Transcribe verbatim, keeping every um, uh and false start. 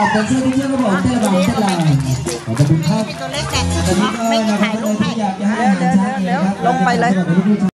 เป็นเสื้อที่เชื่อก็บอกเท่ละบางเท่ละขอบคุณครับตัวเล็กแต่ตอนนี้ก็ไม่นะครับถ่ายรูปให้อยากจะให้อาหารช้างเองครับลงไปเลย